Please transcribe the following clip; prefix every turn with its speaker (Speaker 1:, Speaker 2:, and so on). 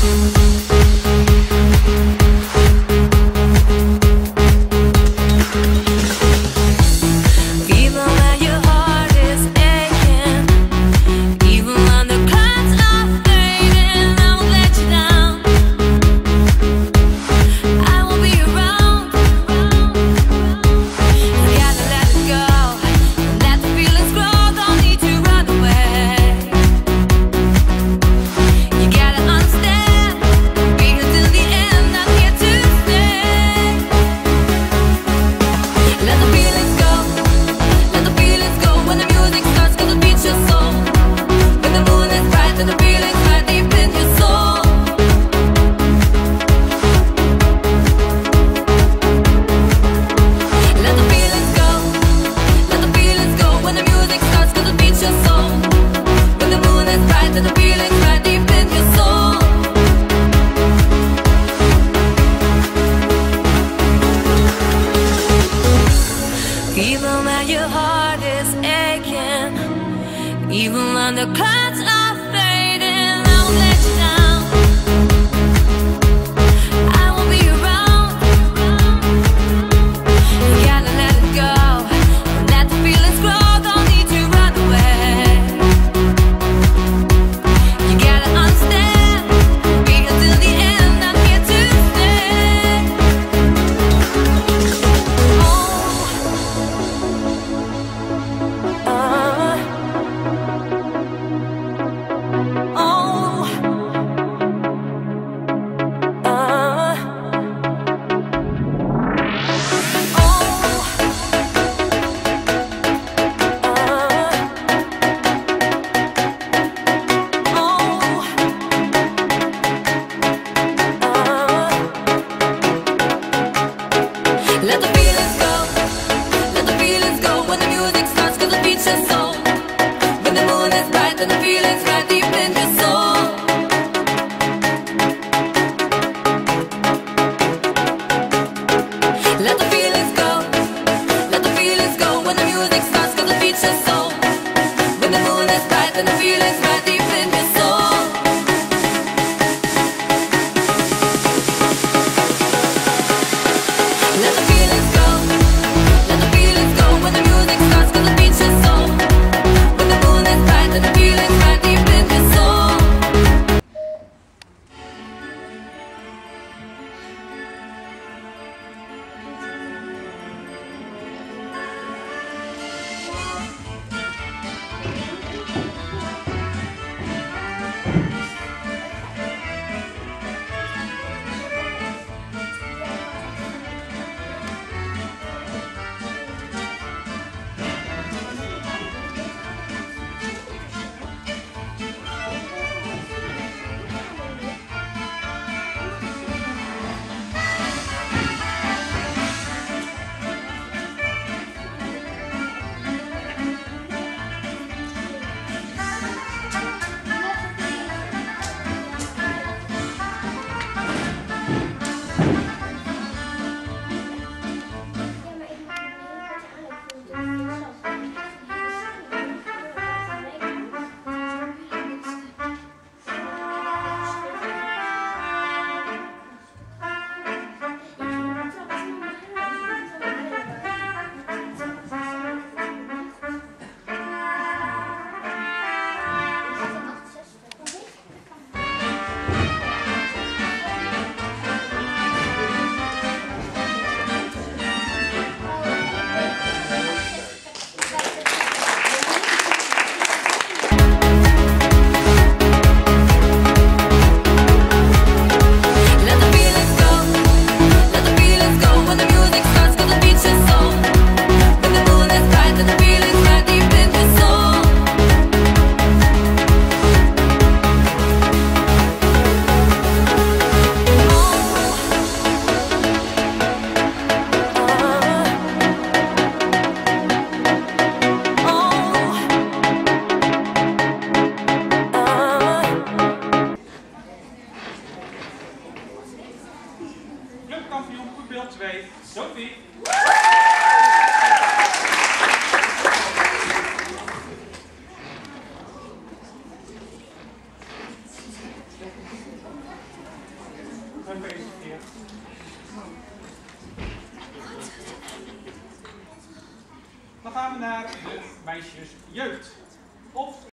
Speaker 1: Even when the clouds are fading, I won't let you down. I will be around. You gotta let it go. Let the feelings grow, don't need to run away. You gotta understand, be here till the end, I'm here to stay. Let the feelings go, let the feelings go. When the music starts, 'cause it beats your soul. When the moon is bright and the feelings right deep in your soul. Let the feelings go, let the feelings go. When the music starts, 'cause it beats your soul. When the moon is bright and the feelings right deep in your soul. Let the feelings go, let the feelings go. When the music starts, 'cause it beats your soul. When the moon is bright and the feelings right deep in your soul.
Speaker 2: gepresenteerd. Dan gaan we naar de meisjesjeugd. Of